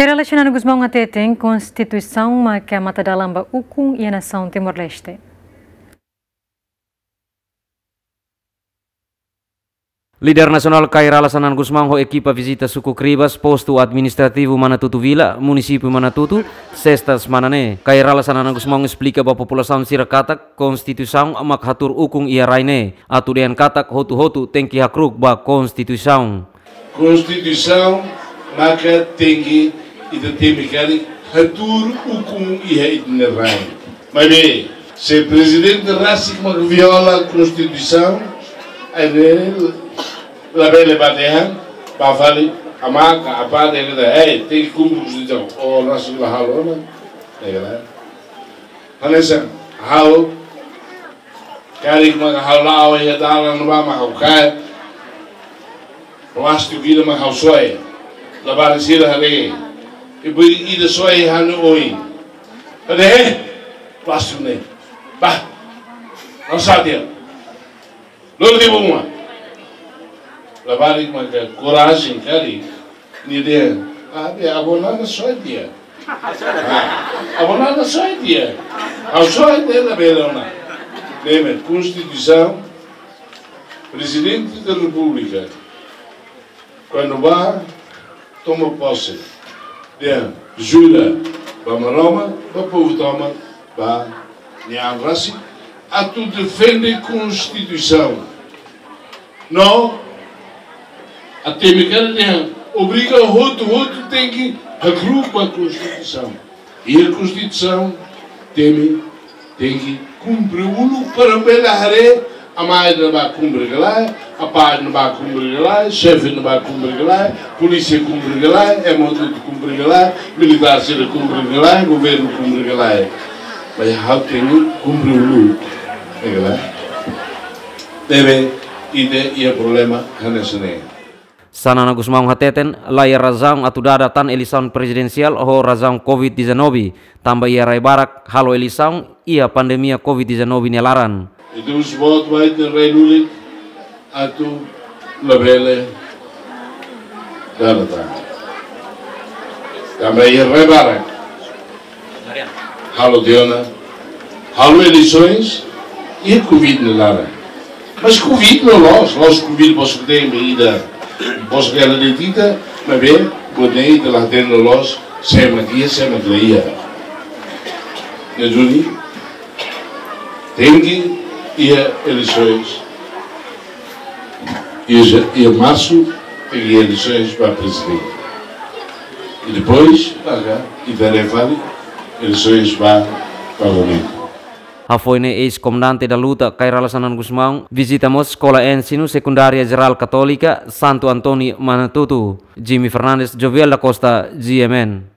Relacionado Gusmão até tem Constituição que a mata dalamba ukung e a nação Timor-Leste. Líder nasional Kaira Lasanan Gusmão ho equipa visita suku Kribas, posto administrativo Manatutu Vila, município Manatutu, sextas manane. Kaira Lasanan Gusmão explica bahwa população Sirakatak, Constituição makhatur ukung ia raine, aturian katak hotu-hotu tengki hakruk ba Constituição. Constituição maka tengki ita temikari hatur ukung ia itne raine. Mas bem, se presidente Rasik mak viola a Constituição, aí la belle batehan, pa fali amaka apa de que tem que cumprir Constituição. O Rasik la halona, né? Hanesa halo kari mak halao ia dala no ba mak kai. Plastic vida mak hal soy. La ba sira hale. Ibu ida soy hanu oi. Ade plastic ne. Bah. Não sabe. Não de boa. Lavar com coragem, cari. Ni de, de abonada só dia. Abonada só dia. Ao só dia da belona. Lembra, Constituição, Presidente da República, quando vai, toma posse. Jura, para Roma, para o povo toma, para Nianrasi, a tu defende a Constituição. Não, a temicada obriga o outro tem que agrupar a Constituição. E a Constituição tem que cumprir o para belar a mãe não vai cumprir lá, a pai não vai cumprir lá, chefe não vai cumprir lá, polícia cumprir lá, é motor cumprir lá, militar se cumprir lá, governo cumprir lá. Mas how tem que cumprir o luto, é lá. Deve e o problema é nesse. Sanana Gusmão hateten layar razão atudada tan eleição presidencial ho razão COVID-19 tambah ia rai barak halo eleição ia pandemia COVID-19 nelaran. Itu sebab baik renulik atau lebele daratan. Tambah ia rai barak halo diona halo eleições ia Covid nelaran. Mas Covid não los Covid posso ter medida. Posso ganhar de tinta, mas bem, podem ir lá dentro de nós, sem magia, sem magia. E Juni, tem que ir eleições. E em março, tem eleições para presidente. E depois, e darei eleições para parlamento. Afoine ex-comandante da luta Kaira Lasanan Gusmão visitamos Escola Ensino Secundária Geral Católica Santo Antônio Manatutu. Jimmy Fernandes, Jovial da Costa, GMN.